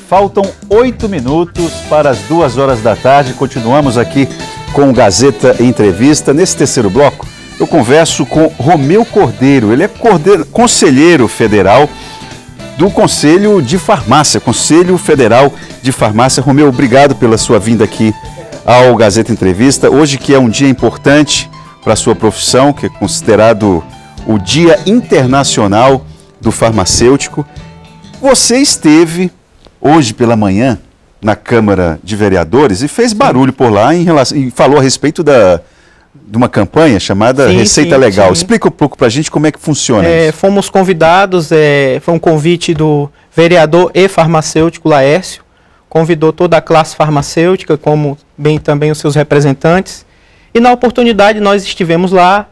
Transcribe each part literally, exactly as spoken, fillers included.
Faltam oito minutos para as duas horas da tarde. Continuamos aqui com o Gazeta Entrevista. Nesse terceiro bloco, eu converso com Romeu Cordeiro. Ele é cordeiro, conselheiro federal do Conselho de Farmácia, Conselho Federal de Farmácia. Romeu, obrigado pela sua vinda aqui ao Gazeta Entrevista. Hoje que é um dia importante para a sua profissão, que é considerado o Dia Internacional do Farmacêutico. Você esteve hoje pela manhã na Câmara de Vereadores e fez barulho por lá em relação, e falou a respeito da, de uma campanha chamada sim, Receita sim, Legal. Sim. Explica um pouco para a gente como é que funciona é, isso. Fomos convidados, é, foi um convite do vereador e farmacêutico Laércio, convidou toda a classe farmacêutica, como bem também os seus representantes, e na oportunidade nós estivemos lá,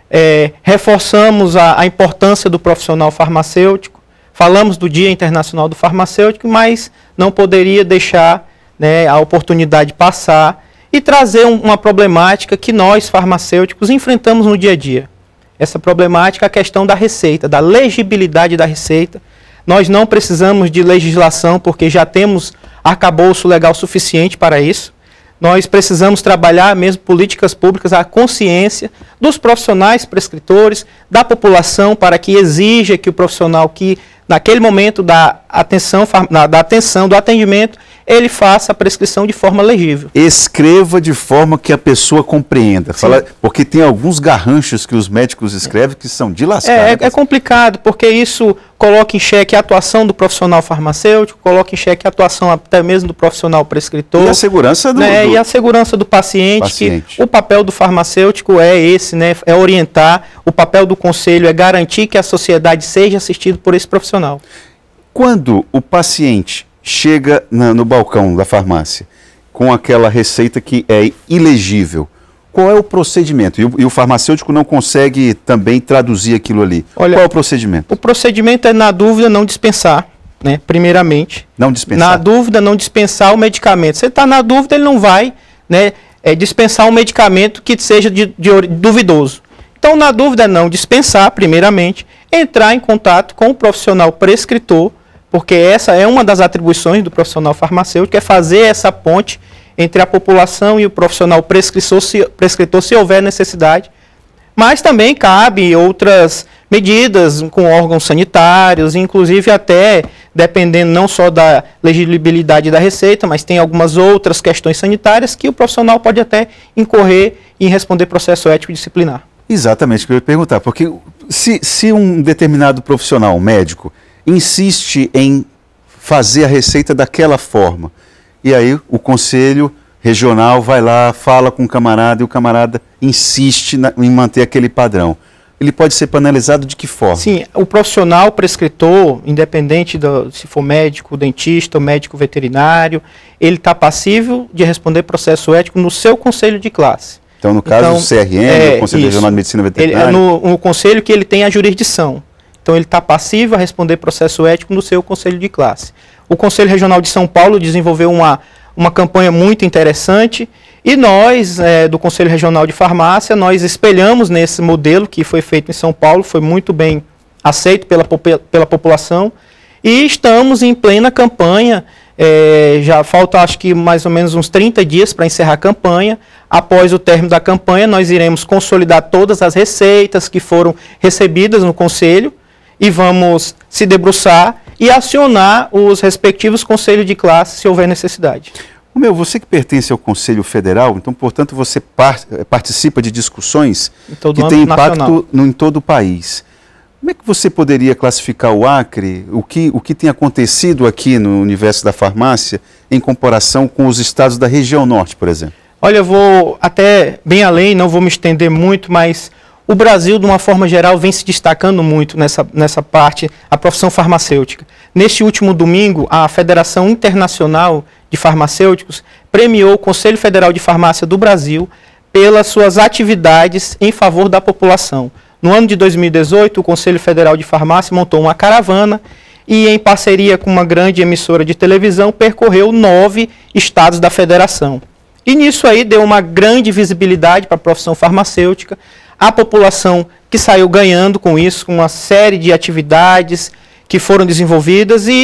é, reforçamos a, a importância do profissional farmacêutico, falamos do Dia Internacional do Farmacêutico, mas não poderia deixar, né, a oportunidade passar e trazer um, uma problemática que nós, farmacêuticos, enfrentamos no dia a dia. Essa problemática é a questão da receita, da legibilidade da receita. Nós não precisamos de legislação porque já temos arcabouço legal suficiente para isso. Nós precisamos trabalhar mesmo políticas públicas, a consciência dos profissionais prescritores, da população, para que exija que o profissional que naquele momento da atenção, da atenção, do atendimento, ele faça a prescrição de forma legível. Escreva de forma que a pessoa compreenda. Fala, porque tem alguns garranchos que os médicos escrevem que são de lascar. É, é, é complicado, porque isso coloca em xeque a atuação do profissional farmacêutico, coloca em xeque a atuação até mesmo do profissional prescritor. E a segurança do, né, do... E a segurança do paciente, paciente. Que o papel do farmacêutico é esse, né, é orientar, o papel do conselho é garantir que a sociedade seja assistida por esse profissional. Quando o paciente chega na, no balcão da farmácia com aquela receita que é ilegível, qual é o procedimento? E o, e o farmacêutico não consegue também traduzir aquilo ali. Olha, qual é o procedimento? O procedimento é, na dúvida, não dispensar, né? Primeiramente. Não dispensar. Na dúvida, não dispensar o medicamento. Você está na dúvida, ele não vai, né, é, dispensar um medicamento que seja de, de, de duvidoso. Então, na dúvida, não dispensar, primeiramente, entrar em contato com o profissional prescritor, porque essa é uma das atribuições do profissional farmacêutico, é fazer essa ponte entre a população e o profissional prescritor, se, prescritor, se houver necessidade. Mas também cabe outras medidas com órgãos sanitários, inclusive até, dependendo não só da legibilidade da receita, mas tem algumas outras questões sanitárias que o profissional pode até incorrer em responder processo ético disciplinar. Exatamente o que eu ia perguntar, porque se, se um determinado profissional, um médico, insiste em fazer a receita daquela forma, e aí o conselho regional vai lá, fala com o camarada, e o camarada insiste na, em manter aquele padrão. Ele pode ser penalizado de que forma? Sim, o profissional prescritor, independente do, se for médico, dentista ou médico veterinário, ele está passível de responder processo ético no seu conselho de classe. Então, no caso, então, o C R M, é, o Conselho isso. Regional de Medicina Veterinária? Ele, é no, no conselho que ele tem a jurisdição. Então, ele está passível a responder processo ético no seu conselho de classe. O Conselho Regional de São Paulo desenvolveu uma, uma campanha muito interessante e nós, é, do Conselho Regional de Farmácia, nós espelhamos nesse modelo que foi feito em São Paulo, foi muito bem aceito pela, pela população e estamos em plena campanha. É, já falta acho que mais ou menos uns trinta dias para encerrar a campanha. Após o término da campanha, nós iremos consolidar todas as receitas que foram recebidas no Conselho e vamos se debruçar e acionar os respectivos conselhos de classe se houver necessidade. Meu, você que pertence ao Conselho Federal, então, portanto, você par participa de discussões que têm impacto no, em todo o país. Como é que você poderia classificar o Acre, o que, o que tem acontecido aqui no universo da farmácia, em comparação com os estados da região norte, por exemplo? Olha, eu vou até bem além, não vou me estender muito, mas o Brasil, de uma forma geral, vem se destacando muito nessa, nessa parte, a profissão farmacêutica. Neste último domingo, a Federação Internacional de Farmacêuticos premiou o Conselho Federal de Farmácia do Brasil pelas suas atividades em favor da população. No ano de dois mil e dezoito, o Conselho Federal de Farmácia montou uma caravana e, em parceria com uma grande emissora de televisão, percorreu nove estados da federação. E nisso aí deu uma grande visibilidade para a profissão farmacêutica, a população que saiu ganhando com isso, com uma série de atividades que foram desenvolvidas e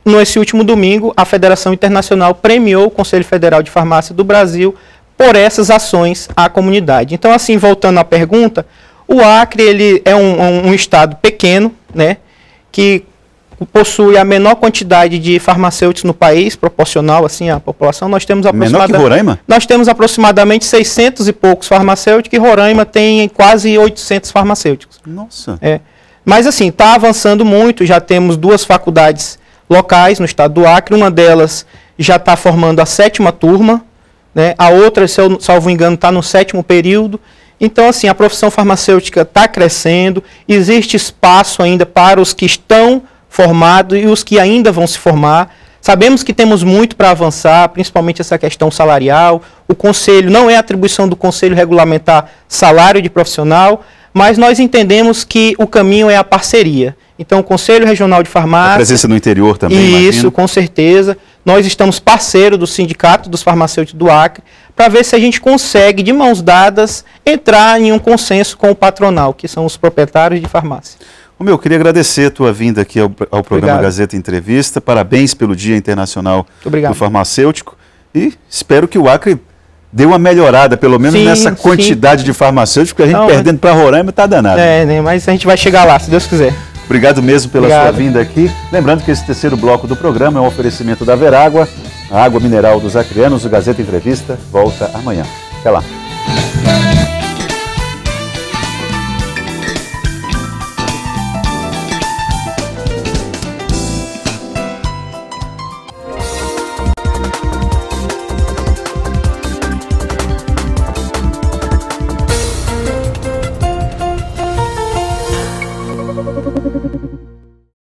nesse último domingo, a Federação Internacional premiou o Conselho Federal de Farmácia do Brasil por essas ações à comunidade. Então, assim, voltando à pergunta, o Acre ele é um, um, um estado pequeno, né, que possui a menor quantidade de farmacêuticos no país, proporcional assim à população. Nós temos menor que Roraima? Nós temos aproximadamente seiscentos e poucos farmacêuticos, e Roraima tem quase oitocentos farmacêuticos. Nossa. É. Mas assim, está avançando muito, já temos duas faculdades locais no estado do Acre, uma delas já está formando a sétima turma, né? A outra, se eu salvo engano, está no sétimo período. Então, assim, a profissão farmacêutica está crescendo, existe espaço ainda para os que estão formados e os que ainda vão se formar. Sabemos que temos muito para avançar, principalmente essa questão salarial. O Conselho, não é atribuição do Conselho regulamentar salário de profissional, mas nós entendemos que o caminho é a parceria. Então, o Conselho Regional de Farmácia... A presença no interior também, Isso, imagino. Com certeza. Nós estamos parceiros do Sindicato dos Farmacêuticos do Acre para ver se a gente consegue, de mãos dadas, entrar em um consenso com o patronal, que são os proprietários de farmácia. O meu, eu queria agradecer a tua vinda aqui ao, ao programa Obrigado. Gazeta Entrevista. Parabéns pelo Dia Internacional Obrigado. do Farmacêutico. E espero que o Acre dê uma melhorada, pelo menos Sim, nessa quantidade sim. de farmacêuticos, porque a gente Não, perdendo para Roraima está danado. É, né, mas a gente vai chegar lá, se Deus quiser. Obrigado mesmo pela Obrigado. sua vinda aqui. Lembrando que esse terceiro bloco do programa é um oferecimento da Verágua, a água mineral dos acreanos. O Gazeta Entrevista volta amanhã. Até lá.